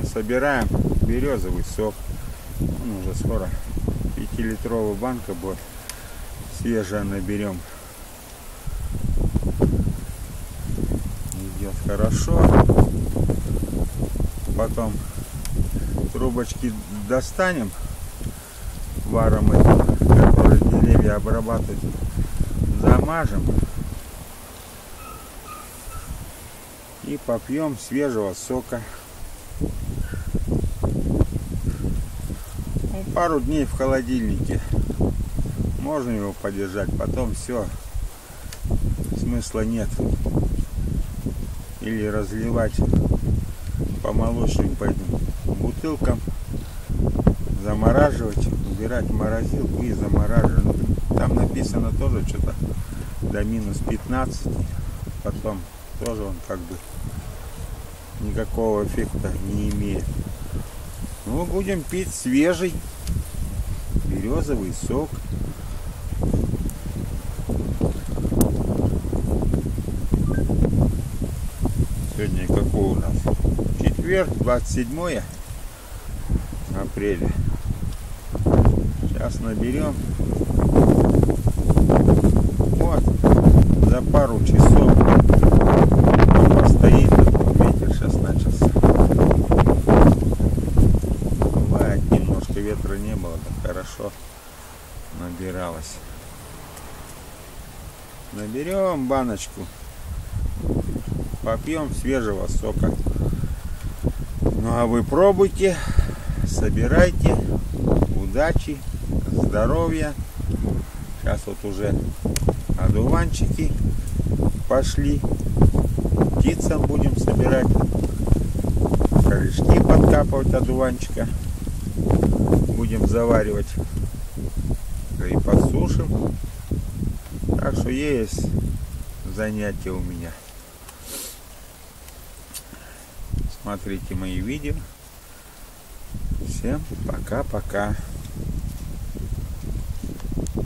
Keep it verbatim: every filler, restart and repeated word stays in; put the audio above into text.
собираем березовый сок. Он уже скоро пятилитровая банка будет. Свежая наберем. Идет хорошо. Потом трубочки достанем, варом эти, которые деревья обрабатывают, замажем и попьем свежего сока. Ну, пару дней в холодильнике можно его подержать, потом все, смысла нет. Или разливать по молочным по этим бутылкам, замораживать, убирать в морозилку и замораживать. Там написано тоже что-то до минус пятнадцати, потом тоже он как бы никакого эффекта не имеет. Ну, будем пить свежий березовый сок. Сегодня какой у нас? Четверг, двадцать седьмое апреля. Сейчас наберем. Вот, за пару часов постоит. Ветер сейчас начался. Бывает, немножко ветра не было, так хорошо набиралось. Наберем баночку. Попьем свежего сока. Ну а вы пробуйте, собирайте. Удачи, здоровья. Сейчас вот уже одуванчики пошли. Птицам будем собирать. Корешки подкапывать одуванчика. Будем заваривать. И подсушим. Так что есть занятия у меня. Смотрите мои видео. Всем пока-пока.